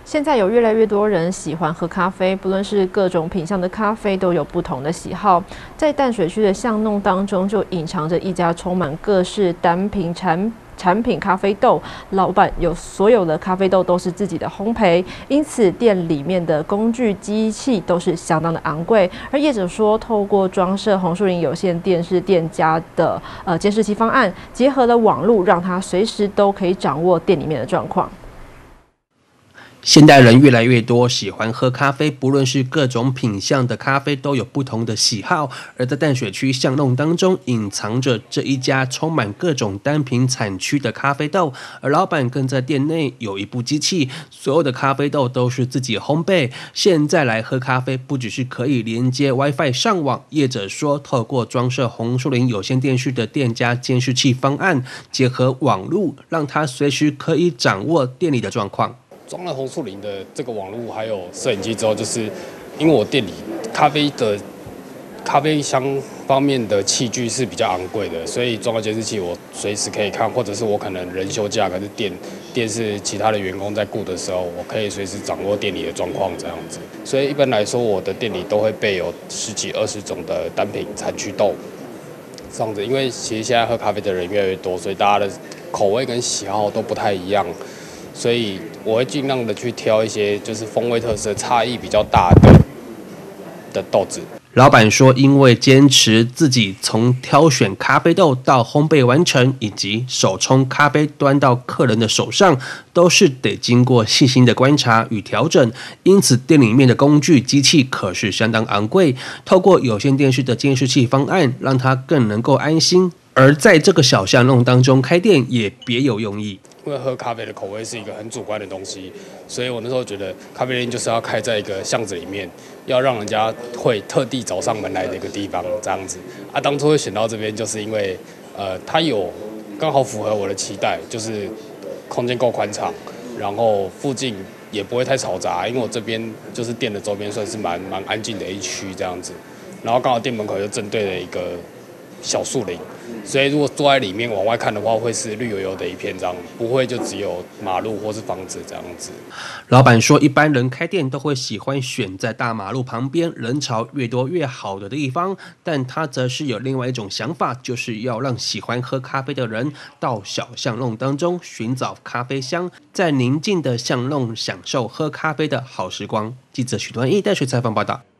现在有越来越多人喜欢喝咖啡，不论是各种品项的咖啡都有不同的喜好。在淡水区的巷弄当中，就隐藏着一家充满各式单品产品咖啡豆，老板所有的咖啡豆都是自己的烘焙，因此店里面的工具机器都是相当的昂贵。而业者说，透过装设红树林有线电视店家的监视器方案，结合了网络，让他随时都可以掌握店里面的状况。 现代人越来越多喜欢喝咖啡，不论是各种品项的咖啡都有不同的喜好。而在淡水区巷弄当中，隐藏着这一家充满各种单品产区的咖啡豆，而老板更在店内有一部机器，所有的咖啡豆都是自己烘焙。现在来喝咖啡，不只是可以连接 WiFi 上网，业者说，透过装设红树林有线电视的店家监视器方案，结合网路，让他随时可以掌握店里的状况。 装了红树林的这个网络还有摄影机之后，就是因为我店里咖啡箱方面的器具是比较昂贵的，所以装了监视器，我随时可以看，或者是我可能人休假，可是店是其他的员工在顾的时候，我可以随时掌握店里的状况这样子。所以一般来说，我的店里都会备有10几20种的单品产区豆这样子，因为其实现在喝咖啡的人越来越多，所以大家的口味跟喜好都不太一样。所以我会尽量的去挑一些就是风味特色差异比较大的豆子。 老板说，因为坚持自己从挑选咖啡豆到烘焙完成，以及手冲咖啡端到客人的手上，都是得经过细心的观察与调整，因此店里面的工具机器可是相当昂贵。透过有线电视的监视器方案，让他更能够安心。而在这个小巷弄当中开店也别有用意。 因为喝咖啡的口味是一个很主观的东西，所以我那时候觉得咖啡店就是要开在一个巷子里面，要让人家会特地找上门来的一个地方，这样子。当初会选到这边，就是因为它有刚好符合我的期待，就是空间够宽敞，然后附近也不会太嘈杂，因为我这边就是店的周边算是蛮安静的一区这样子，然后刚好店门口就正对了一个小树林，所以如果坐在里面往外看的话，会是绿油油的一片，这样不会就只有马路或是房子这样子。 老板说，一般人开店都会喜欢选在大马路旁边、人潮越多越好的地方，但他则是有另外一种想法，就是要让喜欢喝咖啡的人到小巷弄当中寻找咖啡香，在宁静的巷弄享受喝咖啡的好时光。记者许端义淡水采访报道。